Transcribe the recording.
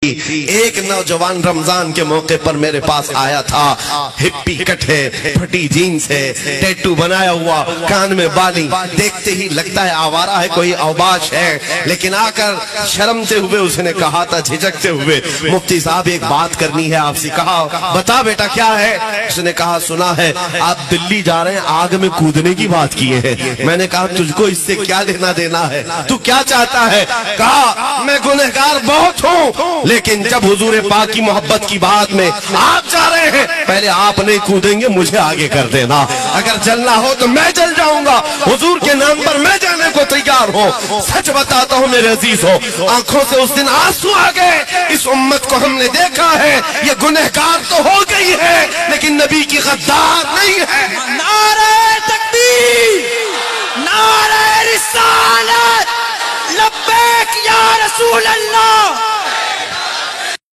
ایک نوجوان رمضان کے موقع پر میرے پاس آیا تھا، ہپی کٹ ہے، پھٹی جینز ہے، ٹیٹو بنایا ہوا، کان میں بالی، دیکھتے ہی لگتا ہے آوارہ ہے، کوئی اوباش ہے، لیکن آ کر شرمتے ہوئے اس نے کہا تھا، جھجکتے ہوئے، مفتی صاحب ایک بات کرنی ہے آپ سے۔ کہا بتا بیٹا کیا ہے؟ اس نے کہا سنا ہے آپ دلی جا رہے ہیں، آگ میں کودنے کی بات کیے ہیں۔ میں نے کہا تجھ کو اس سے کیا لینا دینا ہے، تو کیا چاہتا ہے؟ کہا میں گنہگار بہت ہوں، لیکن جب حضور پاک کی محبت کی بات میں آپ جا رہے ہیں، پہلے آپ نہیں کودیں گے، مجھے آگے کر دینا، اگر جلنا ہو تو میں جل جاؤں گا، حضور کے نام پر میں جانے کو تیار ہوں۔ سچ بتاتا ہوں میرے عزیز ہو، آنکھوں سے اس دن آنسو آ گئے۔ اس امت کو ہم نے دیکھا ہے، یہ گنہگار تو ہو گئی ہے لیکن نبی کی غدار نہیں ہے۔ نعرہ تکبیر، نعرہ رسالت، لبیک یا رسول اللہ۔